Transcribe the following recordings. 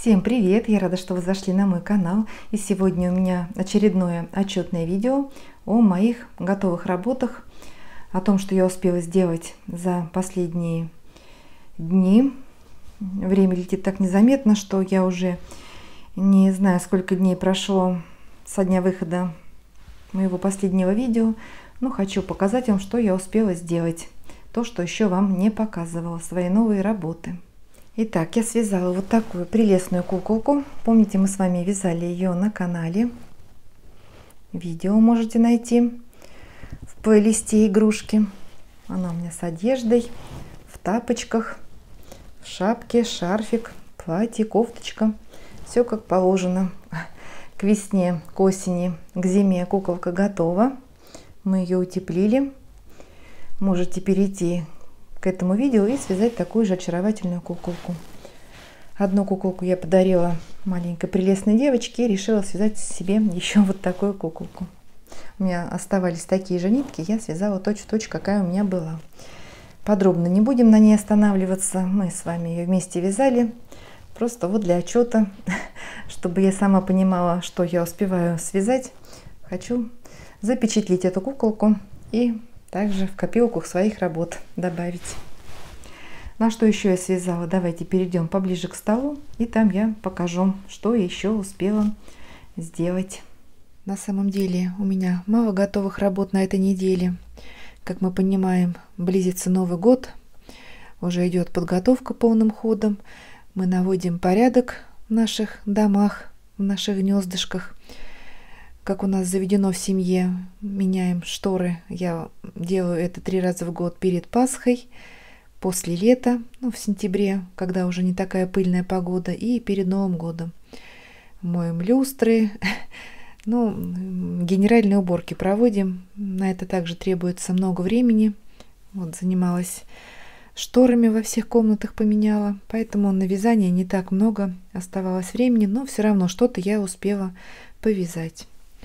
Всем привет! Я рада, что вы зашли на мой канал. И сегодня у меня очередное отчетное видео о моих готовых работах, о том, что я успела сделать за последние дни. Время летит так незаметно, что я уже не знаю, сколько дней прошло со дня выхода моего последнего видео, но хочу показать вам, что я успела сделать, то, что еще вам не показывала, свои новые работы. Итак, я связала вот такую прелестную куколку. Помните, мы с вами вязали ее на канале. Видео можете найти в плейлисте игрушки. Она у меня с одеждой, в тапочках, в шапке, шарфик, платье, кофточка. Все как положено. К весне, к осени, к зиме куколка готова. Мы ее утеплили. Можете перейти к этому видео и связать такую же очаровательную куколку. Одну куколку я подарила маленькой прелестной девочке и решила связать себе еще вот такую куколку. У меня оставались такие же нитки, я связала точь-в-точь, какая у меня была. Подробно не будем на ней останавливаться, мы с вами ее вместе вязали, просто вот для отчета, чтобы я сама понимала, что я успеваю связать. Хочу запечатлеть эту куколку и также в копилку своих работ добавить. На что еще я связала? Давайте перейдем поближе к столу, и там я покажу, что еще успела сделать. На самом деле у меня мало готовых работ на этой неделе. Как мы понимаем, близится Новый год, уже идет подготовка полным ходом. Мы наводим порядок в наших домах, в наших гнездышках. Как у нас заведено в семье, меняем шторы. Я делаю это 3 раза в год: перед Пасхой, после лета, в сентябре, когда уже не такая пыльная погода, и перед Новым годом. Моем люстры, генеральные уборки проводим. На это также требуется много времени. Вот, занималась шторами во всех комнатах, поменяла, поэтому на вязание не так много оставалось времени, но все равно что-то я успела повязать.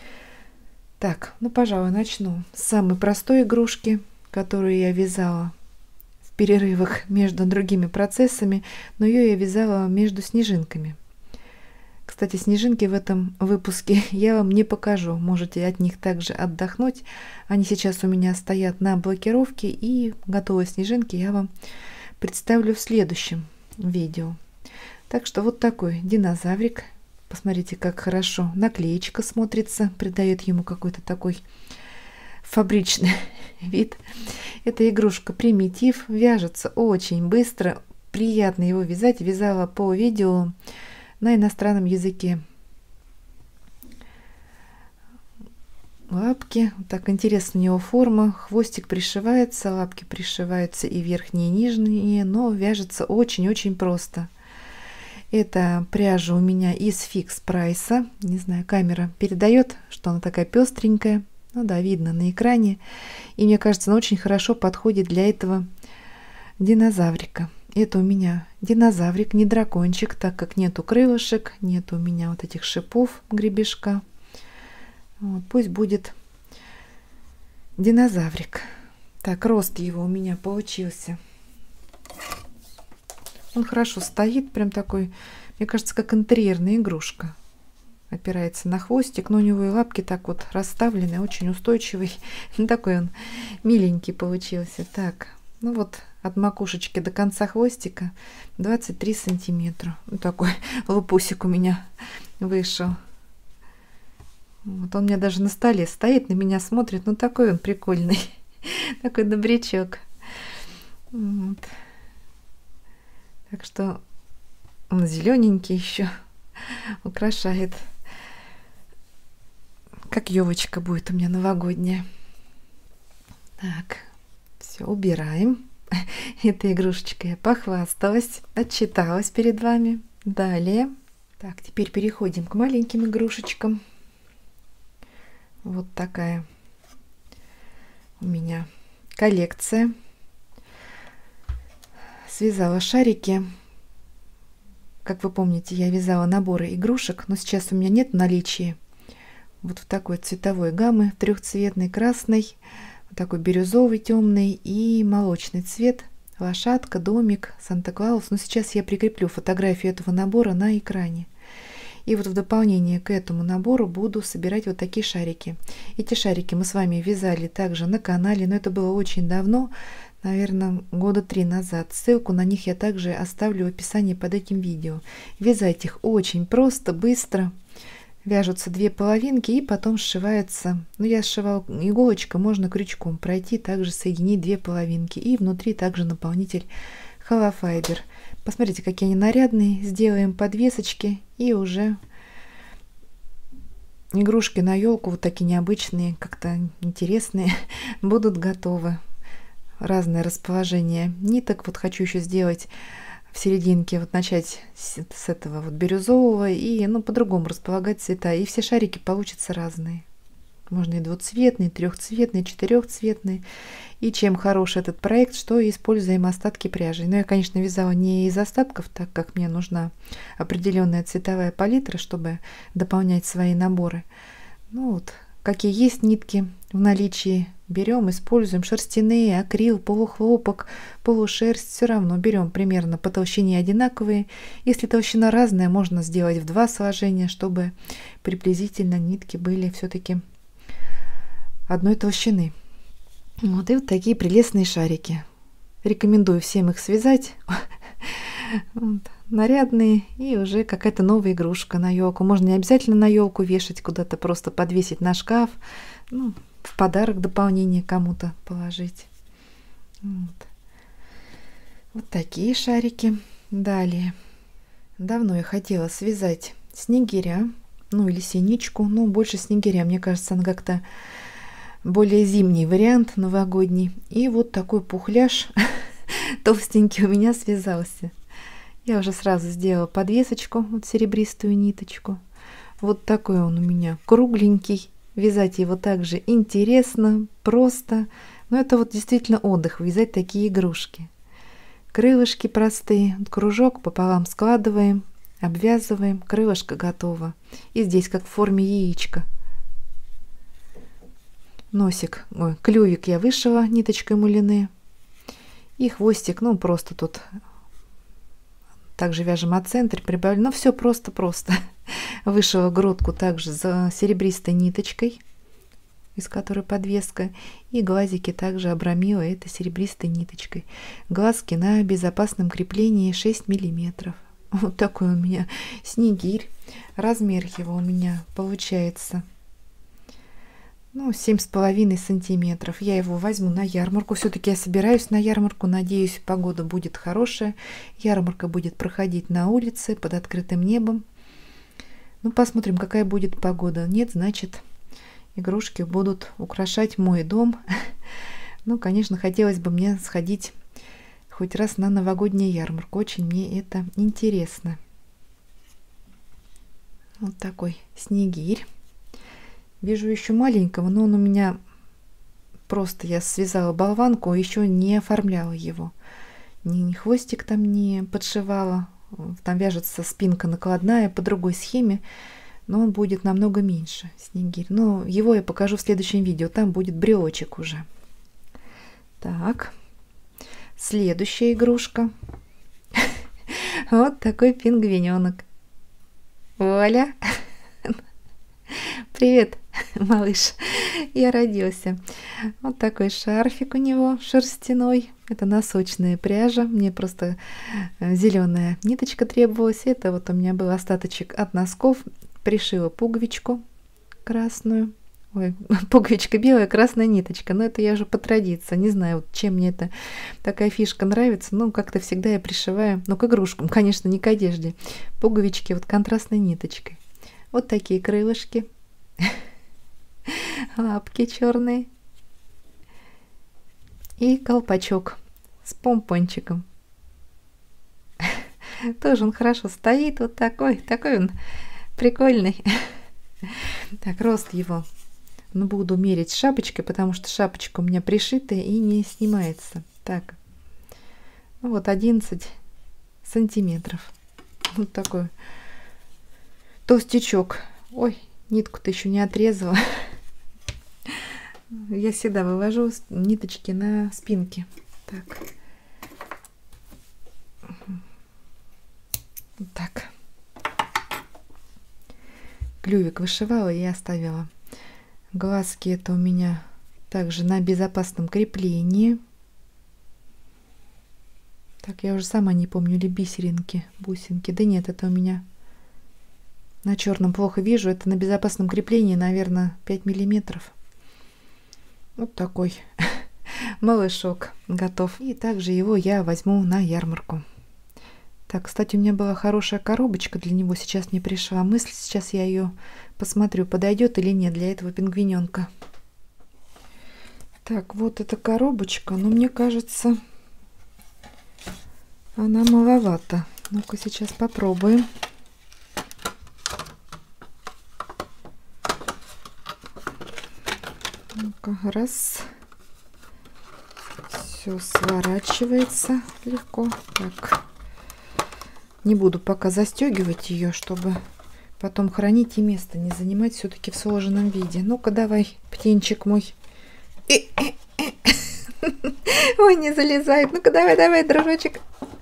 Так, пожалуй, начну с самой простой игрушки, которую я вязала в перерывах между другими процессами, но ее я вязала между снежинками. Кстати, снежинки в этом выпуске я вам не покажу, можете от них также отдохнуть. Они сейчас у меня стоят на блокировке, и готовые снежинки я вам представлю в следующем видео. Так что вот такой динозаврик. Посмотрите, как хорошо наклеечка смотрится, придает ему какой-то такой фабричный вид. Эта игрушка примитив, вяжется очень быстро, приятно его вязать. Вязала по видео на иностранном языке. Лапки, так интересно у него форма, хвостик пришивается, лапки пришиваются и верхние, и нижние, но вяжется очень-очень просто. Это пряжа у меня из Фикс Прайса. Не знаю, камера передает, что она такая пестренькая. Да, видно на экране. И мне кажется, она очень хорошо подходит для этого динозаврика. Это у меня динозаврик, не дракончик, так как нету крылышек, нет у меня вот этих шипов гребешка. Вот, пусть будет динозаврик. Так, рост его у меня получился. Он хорошо стоит, прям такой, мне кажется, как интерьерная игрушка. Опирается на хвостик, но у него и лапки так вот расставлены, очень устойчивый. Такой он миленький получился. Так, от макушечки до конца хвостика 23 сантиметра. Такой лопусик у меня вышел. Вот он у меня даже на столе стоит, на меня смотрит. Такой он прикольный. Такой добрячок. Вот. Так что он зелененький еще, украшает. Как елочка будет у меня новогодняя. Так, все, убираем. Этой игрушечкой я похвасталась, отчиталась перед вами. Далее. Так, теперь переходим к маленьким игрушечкам. Вот такая у меня коллекция. Связала шарики. Как вы помните, я вязала наборы игрушек, но сейчас у меня нет в наличии вот в такой цветовой гаммы, трехцветный, красный, вот такой бирюзовый, темный и молочный цвет. лошадка, домик, Санта-Клаус. Но сейчас я прикреплю фотографию этого набора на экране. И вот в дополнение к этому набору буду собирать вот такие шарики. Эти шарики мы с вами вязали также на канале, но это было очень давно, наверное, года 3 назад. Ссылку на них я также оставлю в описании под этим видео. Вязать их очень просто, быстро. Вяжутся 2 половинки и потом сшивается. Ну, я сшивала иголочкой, можно крючком пройти, также соединить 2 половинки. И внутри также наполнитель холофайбер. Посмотрите, какие они нарядные. Сделаем подвесочки и уже игрушки на елку, вот такие необычные, как-то интересные, будут готовы. Разное расположение ниток. Вот хочу еще сделать в серединке, вот начать с этого вот бирюзового и, ну, по-другому располагать цвета. И все шарики получатся разные. Можно и двухцветные, трехцветные, четырехцветные. И чем хорош этот проект, что используем остатки пряжи. Но я, конечно, вязала не из остатков, так как мне нужна определенная цветовая палитра, чтобы дополнять свои наборы. Ну вот, какие есть нитки в наличии, берем, используем шерстяные, акрил, полухлопок, полушерсть. Все равно берем примерно по толщине одинаковые. Если толщина разная, можно сделать в 2 сложения, чтобы приблизительно нитки были все-таки одной толщины. Вот, и вот такие прелестные шарики. Рекомендую всем их связать. Вот, нарядные, и уже какая-то новая игрушка на елку. Можно не обязательно на елку вешать, куда-то просто подвесить на шкаф. Ну, в подарок дополнение кому-то положить. Вот. Вот такие шарики. Далее. Давно я хотела связать снегиря, ну или синичку, но больше снегиря. Мне кажется, она как-то более зимний вариант, новогодний. И вот такой пухляж толстенький у меня связался. Я уже сразу сделала подвесочку, вот серебристую ниточку. Вот такой он у меня кругленький. Вязать его также интересно, просто. Но это вот действительно отдых, вязать такие игрушки. Крылышки простые, вот кружок пополам складываем, обвязываем, крылышко готово. И здесь как в форме яичка. Носик, ой, клювик я вышила ниточкой мулине. И хвостик, ну просто тут также вяжем от центра, прибавили. Но все просто-просто. Вышила грудку также за серебристой ниточкой, из которой подвеска. И глазики также обрамила это серебристой ниточкой. Глазки на безопасном креплении 6 миллиметров. Вот такой у меня снегирь. Размер его у меня получается, ну, 7,5 сантиметров. Я его возьму на ярмарку. Все-таки я собираюсь на ярмарку. Надеюсь, погода будет хорошая. Ярмарка будет проходить на улице под открытым небом. Ну, посмотрим, какая будет погода. Нет, значит, игрушки будут украшать мой дом. Ну, конечно, хотелось бы мне сходить хоть раз на новогоднюю ярмарку. Очень мне это интересно. Вот такой снегирь. Вижу еще маленького, но он у меня просто, я связала болванку, еще не оформляла его. Ни хвостик там не подшивала. Там вяжется спинка накладная по другой схеме, но он будет намного меньше, снегирь. Но его я покажу в следующем видео, там будет брелочек уже. Так, следующая игрушка. Вот такой пингвиненок. Оля! Привет, малыш, я родился. Вот такой шарфик у него шерстяной. Это носочная пряжа. Мне просто зеленая ниточка требовалась. Это вот у меня был остаточек от носков. Пришила пуговичку красную. Ой, пуговичка белая, красная ниточка. Но это я уже по традиции. Не знаю, вот чем мне эта такая фишка нравится. Ну, как-то всегда я пришиваю, ну, к игрушкам, конечно, не к одежде. Пуговички вот контрастной ниточкой. Вот такие крылышки. Лапки черные. И колпачок с помпончиком. Тоже он хорошо стоит. Вот такой он прикольный. Так, рост его. Ну, буду мерить шапочкой, потому что шапочка у меня пришитая и не снимается. Так. Ну, вот 11 сантиметров. Вот такой толстячок. Ой, нитку-то еще не отрезала. Я всегда вывожу ниточки на спинке. Так. Вот так. Клювик вышивала и оставила. Глазки это у меня также на безопасном креплении. Так, я уже сама не помню, ли бисеринки, бусинки. Да нет, это у меня на черном плохо вижу. Это на безопасном креплении, наверное, 5 миллиметров. Вот такой малышок готов. И также его я возьму на ярмарку. Так, кстати, у меня была хорошая коробочка для него. Сейчас мне пришла мысль. Сейчас я ее посмотрю, подойдет или нет для этого пингвиненка. Так, вот эта коробочка. Но мне кажется, она маловато. Ну-ка, сейчас попробуем. Ну-ка, раз. Все сворачивается легко. Так. Не буду пока застегивать ее, чтобы потом хранить и место не занимать все-таки в сложенном виде. Ну-ка, давай, птенчик мой. Ой, не залезает. Ну-ка, давай, дружочек.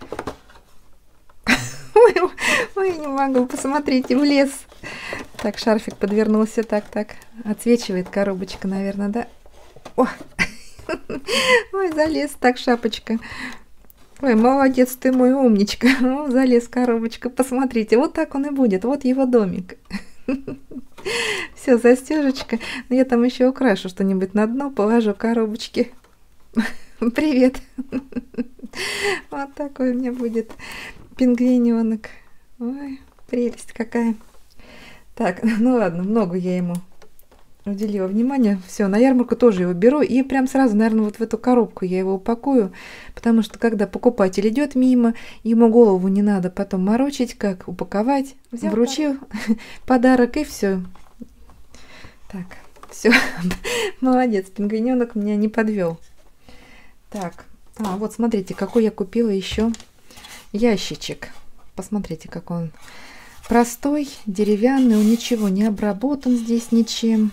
Ой, не могу, посмотрите, влез. Так, шарфик подвернулся, так. Отсвечивает коробочка, наверное, да? О! Ой, залез, так, шапочка. Ой, молодец ты мой, умничка. О, залез коробочка, посмотрите, вот так он и будет, вот его домик. Все, застежечка. Я там еще украшу что-нибудь на дно, положу коробочки. Привет. Вот такой у меня будет пингвиненок. Ой, прелесть какая. Так, ну ладно, много я ему уделила внимания. Все, на ярмарку тоже его беру. И прям сразу, наверное, вот в эту коробку я его упакую. Потому что, когда покупатель идет мимо, ему голову не надо потом морочить, как упаковать. Вручил подарок и все. Так, все. Молодец, пингвиненок меня не подвел. Так, вот смотрите, какой я купила еще ящичек. Посмотрите, как он простой, деревянный, он ничего не обработан здесь ничем.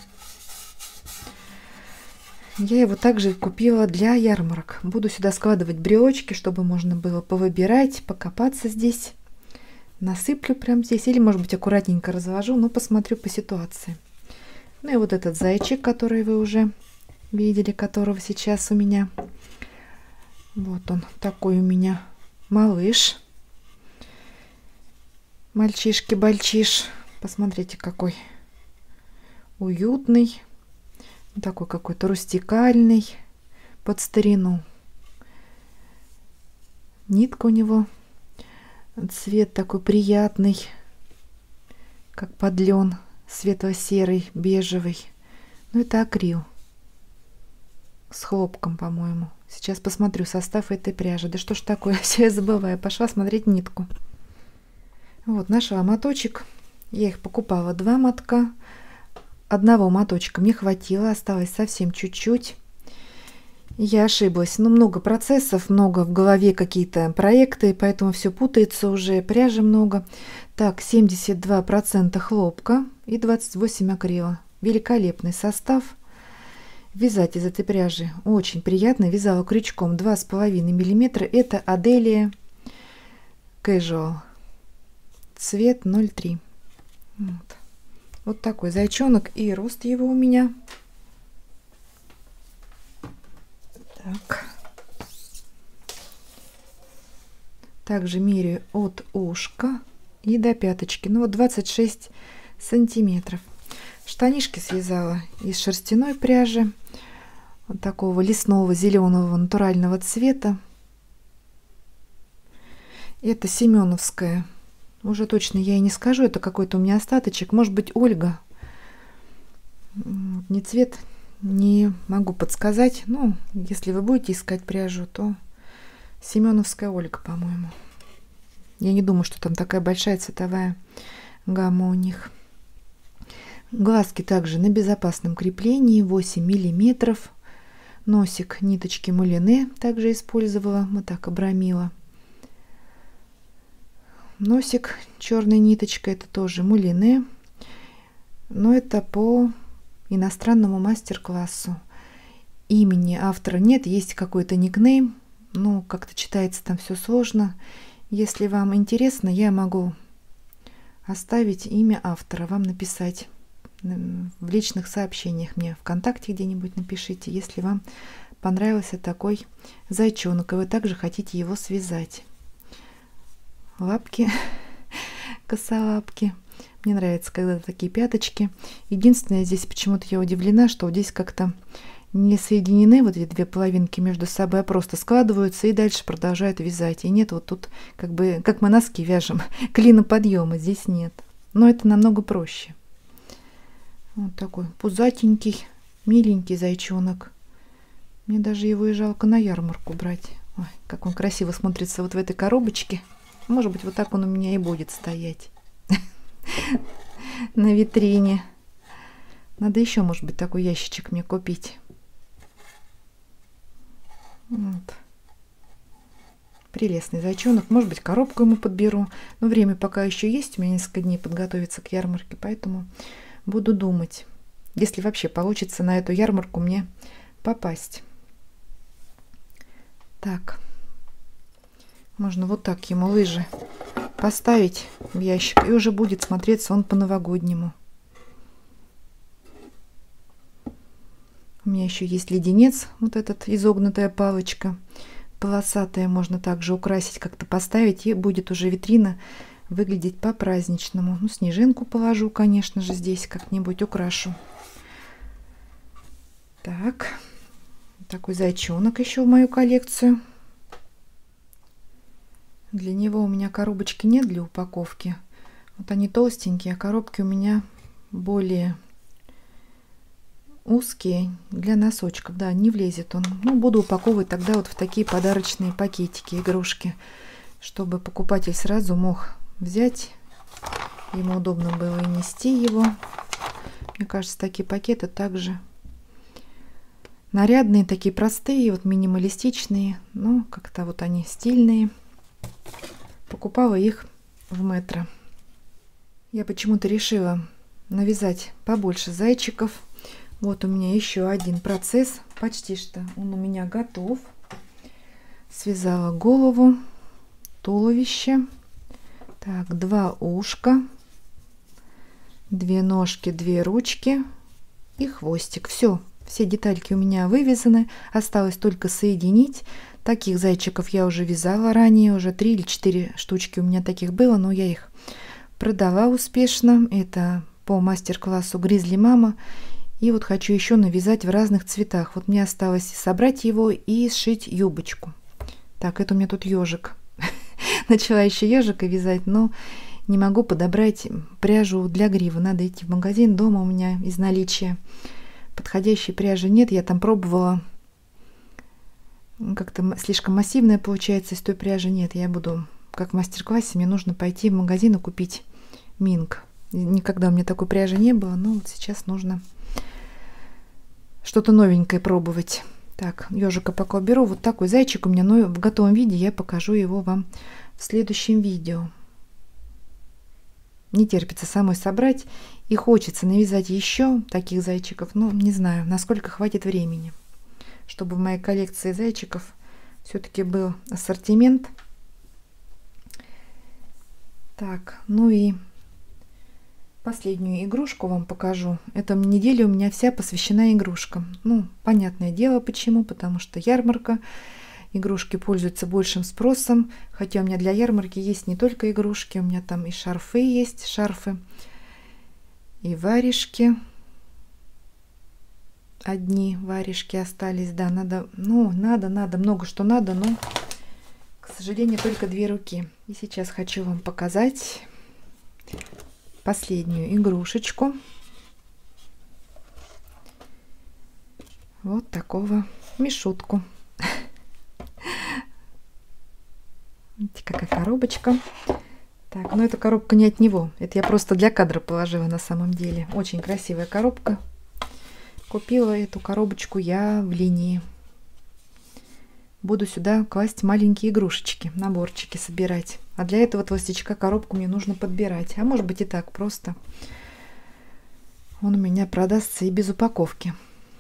Я его также купила для ярмарок. Буду сюда складывать брелочки, чтобы можно было повыбирать, покопаться здесь. Насыплю прям здесь, или, может быть, аккуратненько разложу, но посмотрю по ситуации. Ну и вот этот зайчик, который вы уже видели, которого сейчас у меня. Вот он, такой у меня малыш. Мальчишки-бальчиш. Посмотрите, какой уютный. Такой какой-то рустикальный. Под старину. Нитка у него. Цвет такой приятный. Как подлен. Светло-серый, бежевый. Ну, это акрил. С хлопком, по-моему. Сейчас посмотрю состав этой пряжи. Да что ж такое, все я забываю. Пошла смотреть нитку. Вот, нашла моточек. Я их покупала 2 мотка. Одного моточка мне хватило. Осталось совсем чуть-чуть. Я ошиблась. Ну, много процессов, много в голове какие-то проекты, поэтому все путается уже. Пряжи много. Так, 72% хлопка и 28 акрила. Великолепный состав. Вязать из этой пряжи очень приятно. Вязала крючком 2,5 мм. Это Аделия Casual. Цвет 0,3. Вот такой зайчонок. И рост его у меня. Так. Также меряю от ушка и до пяточки. Ну вот 26 сантиметров. Штанишки связала из шерстяной пряжи. Вот такого лесного зеленого натурального цвета. Это семеновская. Уже точно я и не скажу. Это какой-то у меня остаточек. Может быть, Ольга. Не цвет. Не могу подсказать. Ну, если вы будете искать пряжу, то семеновская Ольга, по-моему. Я не думаю, что там такая большая цветовая гамма у них. Глазки также на безопасном креплении. 8 миллиметров. Носик ниточки мулине также использовала. Вот так обрамила. Носик черной ниточкой. Это тоже мулине. Но это по иностранному мастер-классу. Имени автора нет. Есть какой-то никнейм. Ну, как-то читается там все сложно. Если вам интересно, я могу оставить имя автора, вам написать в личных сообщениях мне ВКонтакте где-нибудь напишите, если вам понравился такой зайчонок, и вы также хотите его связать. Лапки, косолапки. Мне нравится, когда такие пяточки. Единственное, здесь почему-то я удивлена, что здесь как-то не соединены вот эти две половинки между собой, а просто складываются и дальше продолжают вязать. И нет вот тут, как бы, как мы носки вяжем, клиноподъема здесь нет. Но это намного проще. Вот такой пузатенький, миленький зайчонок. Мне даже его и жалко на ярмарку брать. Ой, как он красиво смотрится вот в этой коробочке. Может быть, вот так он у меня и будет стоять на витрине. Надо еще, может быть, такой ящичек мне купить. Вот. Прелестный зайчонок. Может быть, коробку ему подберу. Но время пока еще есть. У меня несколько дней подготовиться к ярмарке. Поэтому буду думать, если вообще получится на эту ярмарку мне попасть. Так. Можно вот так ему лыжи поставить в ящик. И уже будет смотреться он по-новогоднему. У меня еще есть леденец. Вот этот изогнутая палочка. Полосатая. Можно также украсить, как-то поставить. И будет уже витрина выглядеть по-праздничному. Ну, снежинку положу, конечно же, здесь как-нибудь украшу. Так. Такой зайчонок еще в мою коллекцию. Для него у меня коробочки нет для упаковки. Вот они толстенькие, а коробки у меня более узкие для носочков. Да, не влезет он. Ну, буду упаковывать тогда вот в такие подарочные пакетики, игрушки, чтобы покупатель сразу мог взять. Ему удобно было и нести его. Мне кажется, такие пакеты также нарядные, такие простые, вот минималистичные, но как-то вот они стильные. Покупала их в Метро. Я почему-то решила навязать побольше зайчиков. Вот у меня еще один процесс. Почти что он у меня готов. Связала голову, туловище. Так, 2 ушка, 2 ножки, 2 ручки и хвостик. Все детальки у меня вывязаны. Осталось только соединить. Таких зайчиков я уже вязала ранее, уже 3 или 4 штучки у меня таких было, но я их продала успешно. Это по мастер-классу Гризли Мама. И вот хочу еще навязать в разных цветах. Вот мне осталось собрать его и сшить юбочку. Так, это у меня тут ежик. Начала еще ежика вязать, но не могу подобрать пряжу для гривы. Надо идти в магазин, дома у меня из наличия подходящей пряжи нет. Я там пробовала. Как-то слишком массивная получается, из той пряжи нет. Я буду, как в мастер-классе, мне нужно пойти в магазин и купить минг. Никогда у меня такой пряжи не было, но вот сейчас нужно что-то новенькое пробовать. Так, ежика пока уберу. Вот такой зайчик у меня, но в готовом виде я покажу его вам в следующем видео. Не терпится самой собрать и хочется навязать еще таких зайчиков, но не знаю, насколько хватит времени, чтобы в моей коллекции зайчиков все-таки был ассортимент. Так, ну и последнюю игрушку вам покажу. Эта неделя у меня вся посвящена игрушкам. Ну, понятное дело почему, потому что ярмарка. Игрушки пользуются большим спросом, хотя у меня для ярмарки есть не только игрушки, у меня там и шарфы есть, шарфы, и варежки. Одни варежки остались, да, надо, ну, надо, много что надо, но, к сожалению, только 2 руки. И сейчас хочу вам показать последнюю игрушечку. Вот такого мишутку. Видите, какая коробочка. Так, но эта коробка не от него. Это я просто для кадра положила на самом деле. Очень красивая коробка. Купила эту коробочку я в линии. Буду сюда класть маленькие игрушечки, наборчики собирать. А для этого толстячка коробку мне нужно подбирать. А может быть и так просто. Он у меня продастся и без упаковки.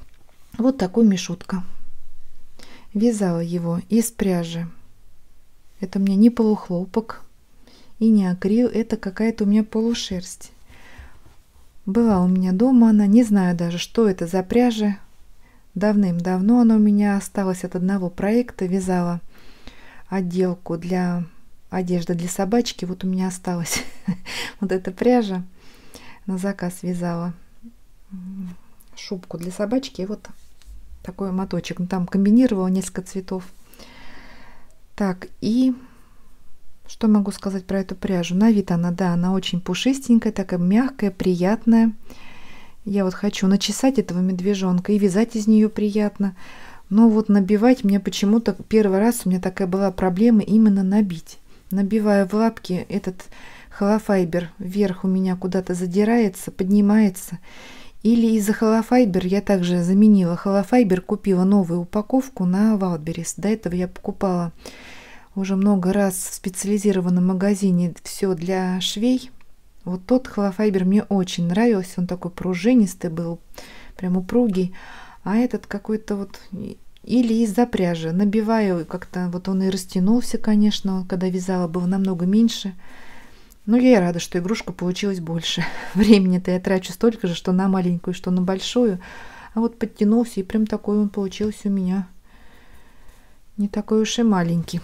Вот такой мишутка. Вязала его из пряжи Это у меня не полухлопок и не акрил, это какая-то у меня полушерсть. Была у меня дома она, не знаю даже, что это за пряжа. Давным-давно она у меня осталась от одного проекта, вязала отделку для одежды для собачки. Вот у меня осталась вот эта пряжа, на заказ вязала шубку для собачки, и вот такой моточек. Ну, там комбинировала несколько цветов. Так, и что могу сказать про эту пряжу? На вид она, да, она очень пушистенькая, такая мягкая, приятная. Я вот хочу начесать этого медвежонка, и вязать из нее приятно. Но вот набивать мне почему-то первый раз у меня такая была проблема именно набить. Набивая в лапки, этот холофайбер вверх у меня куда-то задирается, поднимается. Или из-за холофайбер я также заменила холофайбер, купила новую упаковку на Wildberries. До этого я покупала уже много раз в специализированном магазине все для швей. Вот тот холофайбер мне очень нравился, он такой пружинистый был, прям упругий. А этот какой-то вот, или из-за пряжи, набиваю, как-то вот он и растянулся, конечно, когда вязала, было намного меньше. Но я и рада, что игрушка получилась больше. Времени-то я трачу столько же, что на маленькую, что на большую. А вот подтянулся, и прям такой он получился у меня. Не такой уж и маленький.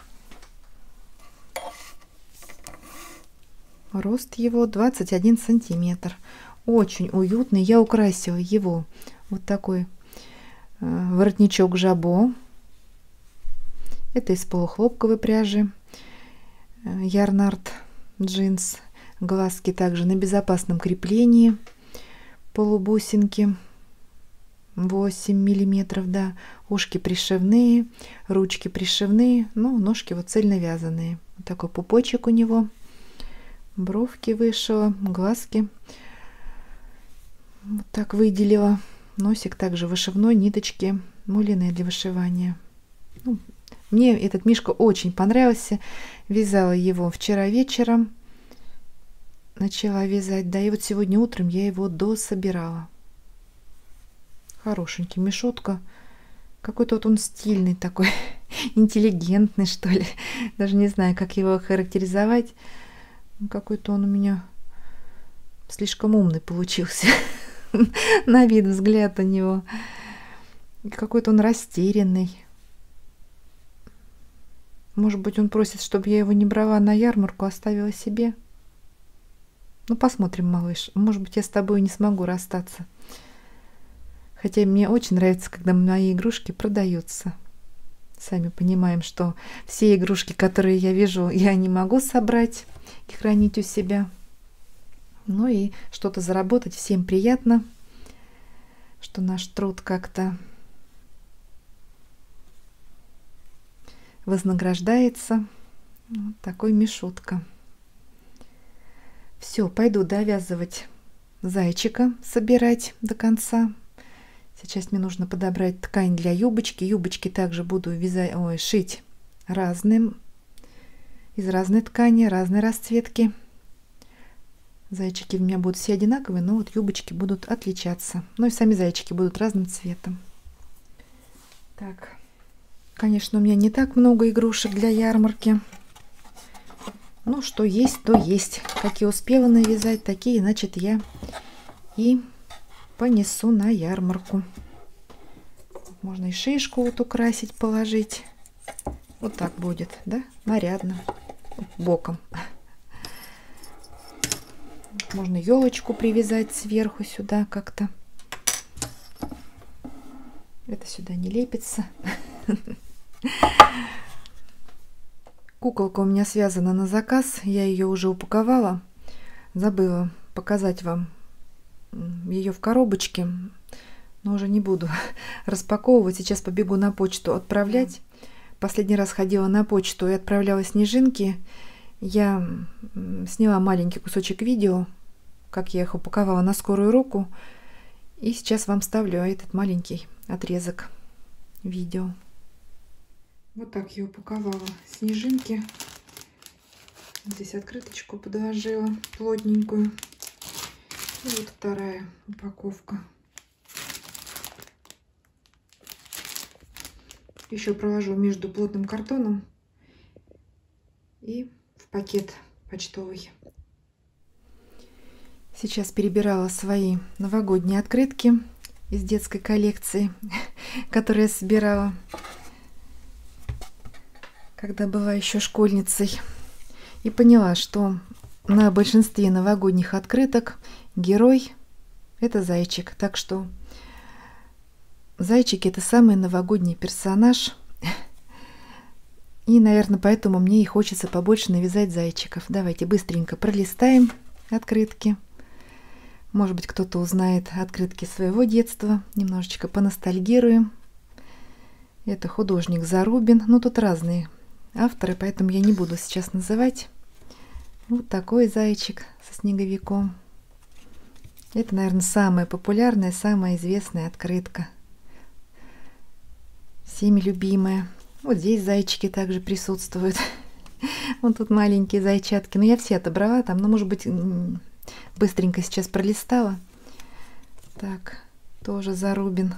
Рост его 21 сантиметр. Очень уютный. Я украсила его вот такой воротничок жабо. Это из полухлопковой пряжи. Ярнард джинс. Глазки также на безопасном креплении. Полубусинки. 8 миллиметров, да. Ушки пришивные. Ручки пришивные. Ну, ножки вот цельновязанные. Вот такой пупочек у него. Бровки вышила, глазки вот так выделила. Носик также вышивной, ниточки мулиные для вышивания. Ну, мне этот мишка очень понравился. Вязала его вчера вечером. Начала вязать, да, и вот сегодня утром я его дособирала. Хорошенький мишутка. Какой-то вот он стильный такой, интеллигентный, что ли. Даже не знаю, как его характеризовать. Какой-то он у меня слишком умный получился. На вид, взгляд у него. Какой-то он растерянный. Может быть, он просит, чтобы я его не брала на ярмарку, оставила себе. Ну, посмотрим, малыш. Может быть, я с тобой не смогу расстаться. Хотя мне очень нравится, когда мои игрушки продаются. Сами понимаем, что все игрушки, которые я вижу, я не могу собрать и хранить у себя. Ну и что-то заработать всем приятно, что наш труд как-то вознаграждается. Вот такой мишутка. Все, пойду довязывать зайчика, собирать до конца. Сейчас мне нужно подобрать ткань для юбочки. Юбочки также буду шить разным, из разной ткани, разной расцветки. Зайчики у меня будут все одинаковые, но вот юбочки будут отличаться. Ну и сами зайчики будут разным цветом. Так, конечно, у меня не так много игрушек для ярмарки. Ну, что есть, то есть. Какие успела навязать, такие, значит, я и понесу на ярмарку. Можно и шишку вот украсить, положить. Вот так будет, да? Нарядно. Боком. Можно елочку привязать сверху сюда как-то. Это сюда не лепится. Куколка у меня связана на заказ. Я ее уже упаковала. Забыла показать вам ее в коробочке. Но уже не буду распаковывать. Сейчас побегу на почту отправлять. Последний раз ходила на почту и отправляла снежинки. Я сняла маленький кусочек видео, как я их упаковала на скорую руку. И сейчас вам ставлю этот маленький отрезок видео. Вот так я упаковала снежинки. Здесь открыточку подложила плотненькую. И вот вторая упаковка. Еще проложу между плотным картоном и в пакет почтовый. Сейчас перебирала свои новогодние открытки из детской коллекции, которые я собирала, когда была еще школьницей. И поняла, что на большинстве новогодних открыток герой — это зайчик. Так что зайчики — это самый новогодний персонаж. И, наверное, поэтому мне и хочется побольше навязать зайчиков. Давайте быстренько пролистаем открытки. Может быть, кто-то узнает открытки своего детства. Немножечко поностальгируем. Это художник Зарубин. Ну, тут разные авторы, поэтому я не буду сейчас называть. Вот такой зайчик со снеговиком. Это, наверное, самая популярная, самая известная открытка. Всеми любимая. Вот здесь зайчики также присутствуют. Вот тут маленькие зайчатки. Но я все отобрала там, но, может быть, быстренько сейчас пролистала. Так, тоже Зарубин.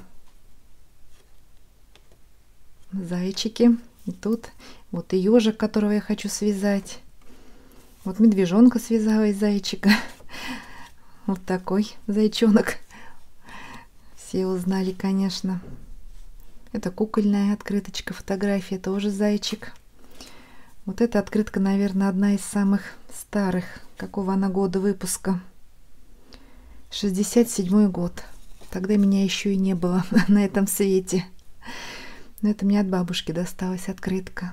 Зайчики. И тут вот и ежик, которого я хочу связать. Вот медвежонка связала из зайчика. Вот такой зайчонок. Все узнали, конечно. Это кукольная открыточка, фотография, тоже зайчик. Вот эта открытка, наверное, одна из самых старых. Какого она года выпуска? 67-й год. Тогда меня еще и не было на этом свете. Но это мне от бабушки досталась открытка.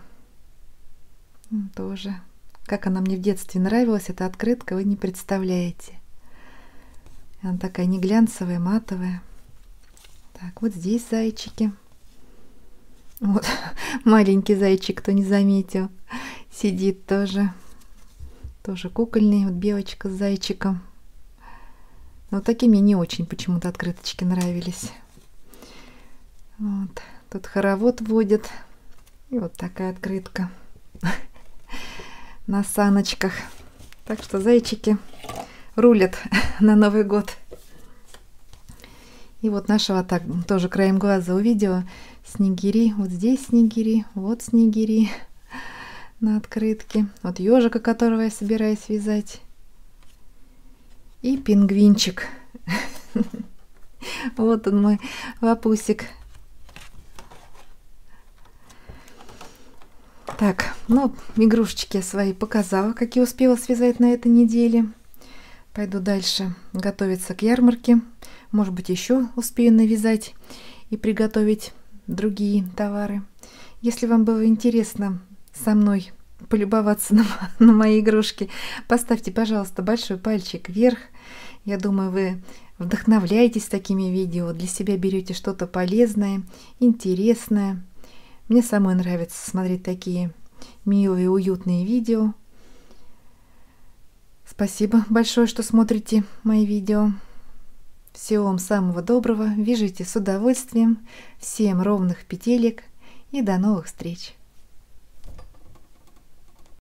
Тоже. Как она мне в детстве нравилась, эта открытка, вы не представляете. Она такая не глянцевая, матовая. Так, вот здесь зайчики. Вот маленький зайчик, кто не заметил, сидит тоже. Тоже кукольный. Вот белочка с зайчиком. Но вот такие мне не очень почему-то открыточки нравились. Вот. Тут хоровод водят. И вот такая открытка. На саночках. Так что зайчики рулят на Новый год. И вот нашего так тоже краем глаза увидела. Снегири. Вот здесь снегири. Вот снегири на открытке. Вот ежика, которого я собираюсь вязать. И пингвинчик. Вот он, мой лапусик. Так, ну, игрушечки я свои показала, какие успела связать на этой неделе. Пойду дальше готовиться к ярмарке. Может быть, еще успею навязать и приготовить другие товары. Если вам было интересно со мной полюбоваться на мои игрушки, поставьте, пожалуйста, большой пальчик вверх. Я думаю, вы вдохновляетесь такими видео, для себя берете что-то полезное, интересное. Мне самой нравится смотреть такие милые, уютные видео. Спасибо большое, что смотрите мои видео. Всего вам самого доброго. Вяжите с удовольствием. Всем ровных петелек и до новых встреч!